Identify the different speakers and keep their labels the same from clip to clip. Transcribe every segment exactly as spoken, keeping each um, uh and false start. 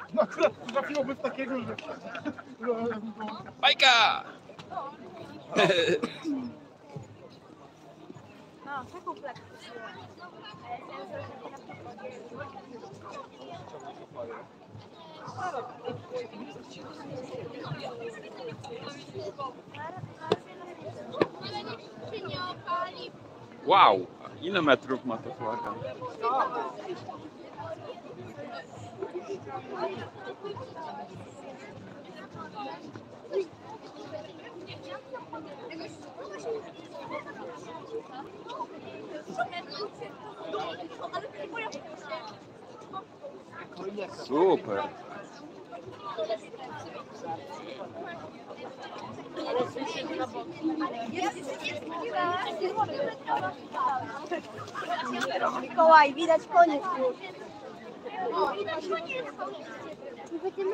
Speaker 1: No akurat trafiłoby w takiego, że...
Speaker 2: Bajka!
Speaker 3: No, taką plakę.
Speaker 2: Wow! Ile metrów ma ta flaga? Super!
Speaker 3: Mikołaj, widać koniec już. Będziemy...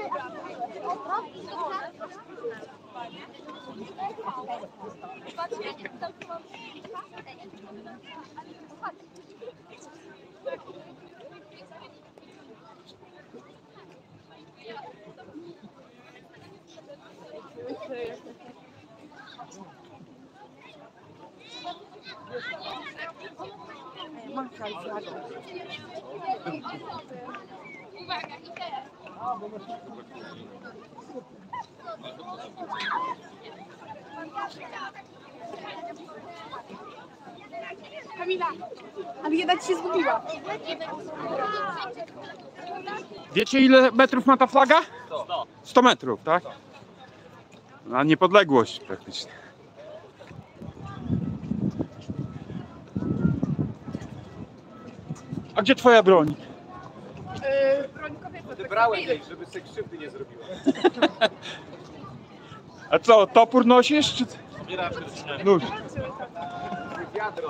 Speaker 4: Uwaga, i teraz.
Speaker 3: Kamila, ale jednak się zgubiła.
Speaker 2: Wiecie, ile metrów ma ta flaga? sto metrów, tak? Na niepodległość praktycznie. A gdzie twoja broń?
Speaker 1: Odebrałem jej, żeby sobie krzywdy nie zrobiła.
Speaker 2: A co, topór nosisz? Czy... Nóż.
Speaker 1: Wiadro.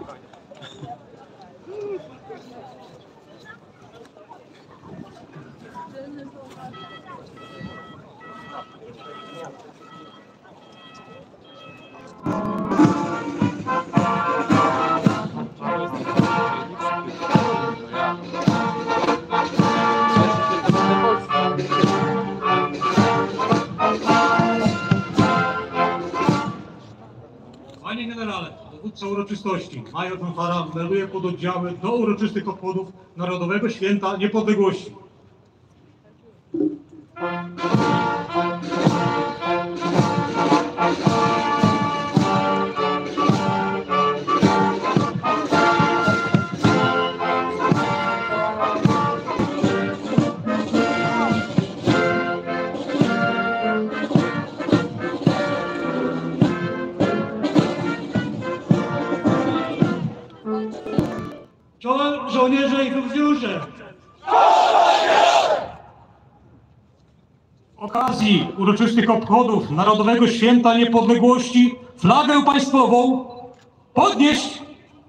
Speaker 5: Panie generale, dowódca uroczystości, major Fanfara melduje pododdziały do uroczystych obchodów Narodowego Święta Niepodległości. Czołem żołnierze i funkcjonariusze! Z okazji uroczystych obchodów Narodowego Święta Niepodległości flagę państwową podnieść!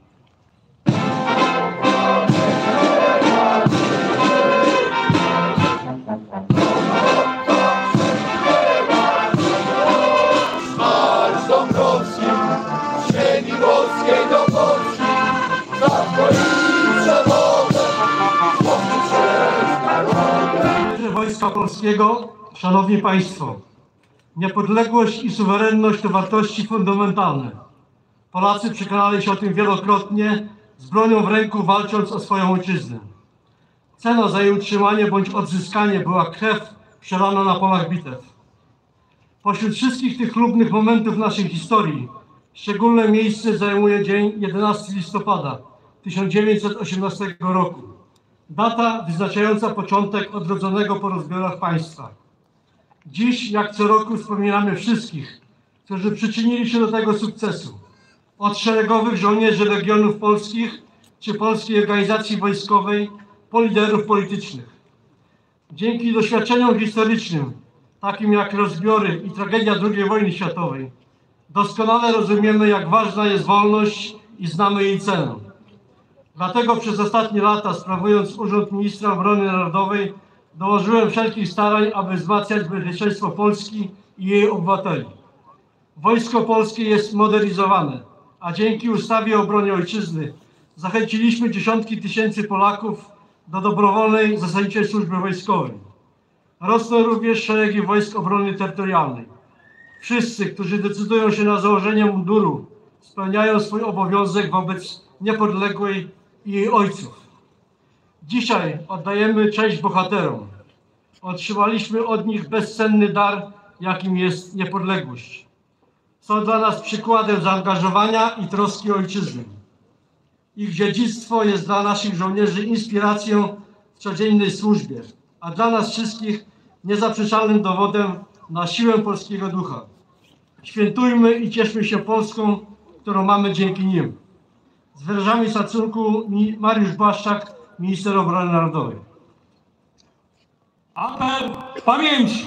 Speaker 6: Marsz Dąbrowski, ziemi włoskiej do Polski, za twoim przewodem,
Speaker 5: Wojska Polskiego, Szanowni Państwo, niepodległość i suwerenność to wartości fundamentalne. Polacy przekonali się o tym wielokrotnie, z bronią w ręku walcząc o swoją ojczyznę. Ceną za jej utrzymanie bądź odzyskanie była krew przelana na polach bitew. Pośród wszystkich tych chlubnych momentów naszej historii szczególne miejsce zajmuje dzień jedenastego listopada tysiąc dziewięćset osiemnastego roku. Data wyznaczająca początek odrodzonego po rozbiorach państwa. Dziś, jak co roku, wspominamy wszystkich, którzy przyczynili się do tego sukcesu. Od szeregowych żołnierzy Legionów Polskich czy Polskiej Organizacji Wojskowej po liderów politycznych. Dzięki doświadczeniom historycznym, takim jak rozbiory i tragedia drugiej wojny światowej, doskonale rozumiemy, jak ważna jest wolność i znamy jej cenę. Dlatego przez ostatnie lata, sprawując Urząd Ministra Obrony Narodowej, dołożyłem wszelkich starań, aby wzmacniać bezpieczeństwo Polski i jej obywateli. Wojsko Polskie jest modernizowane, a dzięki ustawie o obronie ojczyzny zachęciliśmy dziesiątki tysięcy Polaków do dobrowolnej, zasadniczej służby wojskowej. Rosną również szeregi Wojsk Obrony Terytorialnej. Wszyscy, którzy decydują się na założenie munduru, spełniają swój obowiązek wobec niepodległej i jej ojców. Dzisiaj oddajemy cześć bohaterom. Otrzymaliśmy od nich bezcenny dar, jakim jest niepodległość. Są dla nas przykładem zaangażowania i troski o ojczyznę. Ich dziedzictwo jest dla naszych żołnierzy inspiracją w codziennej służbie, a dla nas wszystkich niezaprzeczalnym dowodem na siłę polskiego ducha. Świętujmy i cieszmy się Polską, którą mamy dzięki nim. Z wyrażami szacunku Mariusz Błaszczak, minister obrony narodowej.
Speaker 4: Apel pamięci.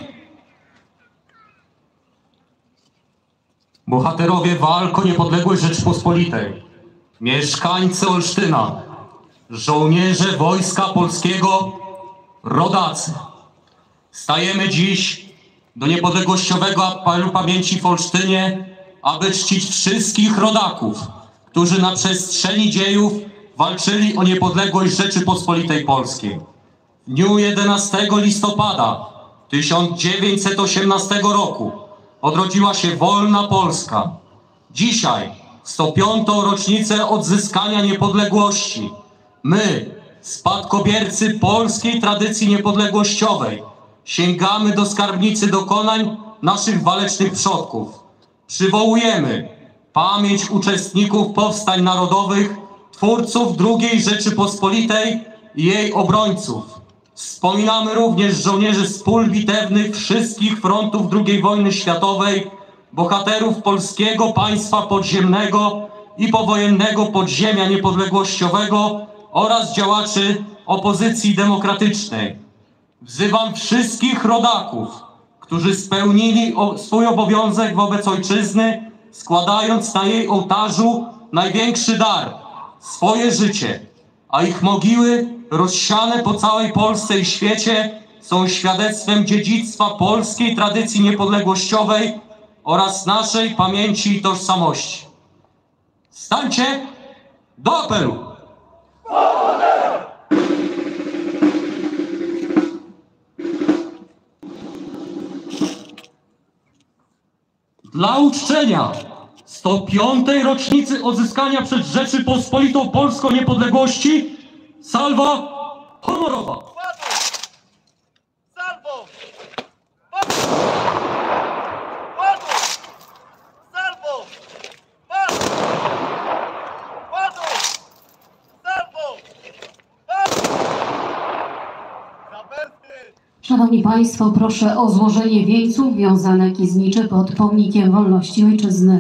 Speaker 4: Bohaterowie walk o niepodległość Rzeczypospolitej, mieszkańcy Olsztyna, żołnierze Wojska Polskiego, rodacy. Stajemy dziś do niepodległościowego apelu pamięci w Olsztynie, aby czcić wszystkich rodaków, którzy na przestrzeni dziejów walczyli o niepodległość Rzeczypospolitej Polskiej. W dniu jedenastego listopada tysiąc dziewięćset osiemnastego roku odrodziła się wolna Polska. Dzisiaj, w sto piątą rocznicę odzyskania niepodległości, my, spadkobiercy polskiej tradycji niepodległościowej, sięgamy do skarbnicy dokonań naszych walecznych przodków. Przywołujemy pamięć uczestników powstań narodowych, twórców drugiej Rzeczypospolitej i jej obrońców. Wspominamy również żołnierzy z pól bitewnych wszystkich frontów drugiej wojny światowej, bohaterów polskiego państwa podziemnego i powojennego podziemia niepodległościowego oraz działaczy opozycji demokratycznej. Wzywam wszystkich rodaków, którzy spełnili swój obowiązek wobec ojczyzny, składając na jej ołtarzu największy dar – swoje życie, a ich mogiły rozsiane po całej Polsce i świecie są świadectwem dziedzictwa polskiej tradycji niepodległościowej oraz naszej pamięci i tożsamości. Stańcie do apelu! Dla uczczenia sto piątej rocznicy odzyskania przez Rzeczypospolitą Polską niepodległości salwa honorowa.
Speaker 7: Salvo! Ładuj! Salvo! Ładuj! Salvo!
Speaker 8: Szanowni Państwo, proszę o złożenie wieńców, wiązanek i zniczy pod pomnikiem wolności ojczyzny.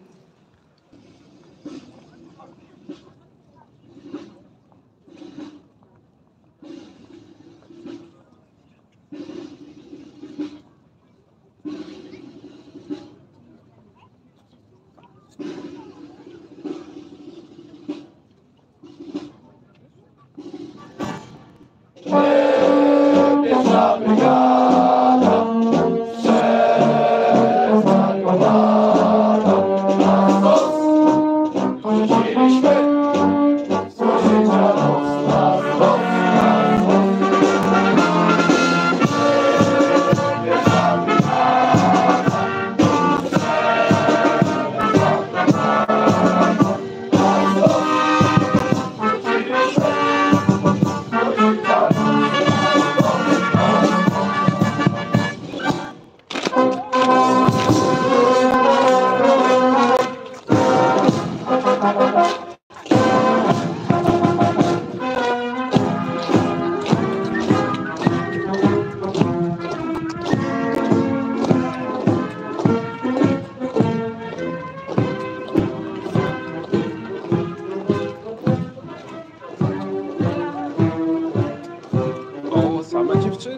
Speaker 2: O, same dziewczyny.